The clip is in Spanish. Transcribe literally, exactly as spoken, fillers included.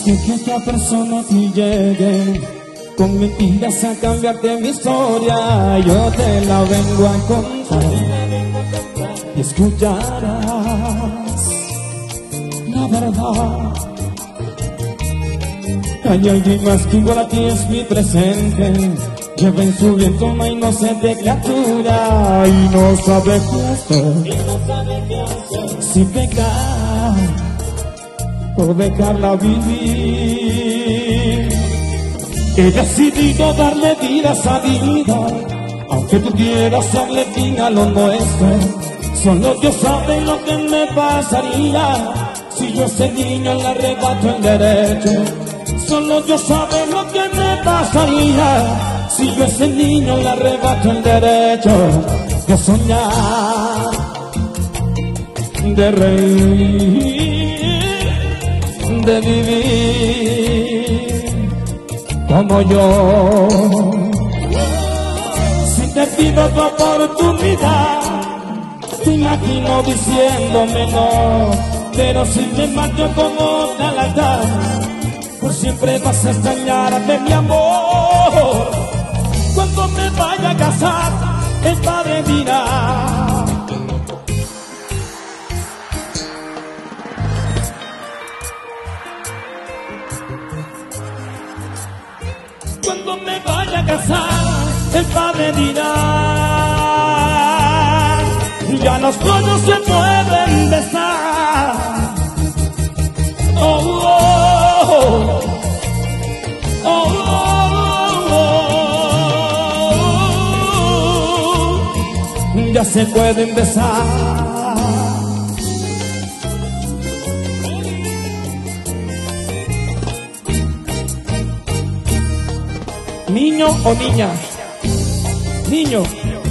Que, que esta persona que llegue con mentiras a cambiarte mi historia, yo te la vengo a contar y escucharás la verdad. Hay alguien más que igual a ti es mi presente, lleva en su viento una inocente criatura y no sabe qué hacer, si pecar o dejarla vivir. He decidido darle vida a esa vida, aunque tú quieras darle fin a lo nuestro. Solo Dios sabe lo que me pasaría si yo a ese niño le arrebato el derecho. Solo Dios sabe lo que me pasaría si yo a ese niño le arrebato el derecho de soñar, de reír, de vivir como yo. Si te pido tu oportunidad, te imagino diciéndome no, pero si me marcho como otra la tarde, por siempre vas a extrañarme, mi amor. Cuando me vaya a casar, el Padre dirá: cuando me vaya a casar, el Padre dirá: ya los sueños se pueden besar. Oh, oh, oh, oh, oh, ya se pueden besar. Niño o niña, niño.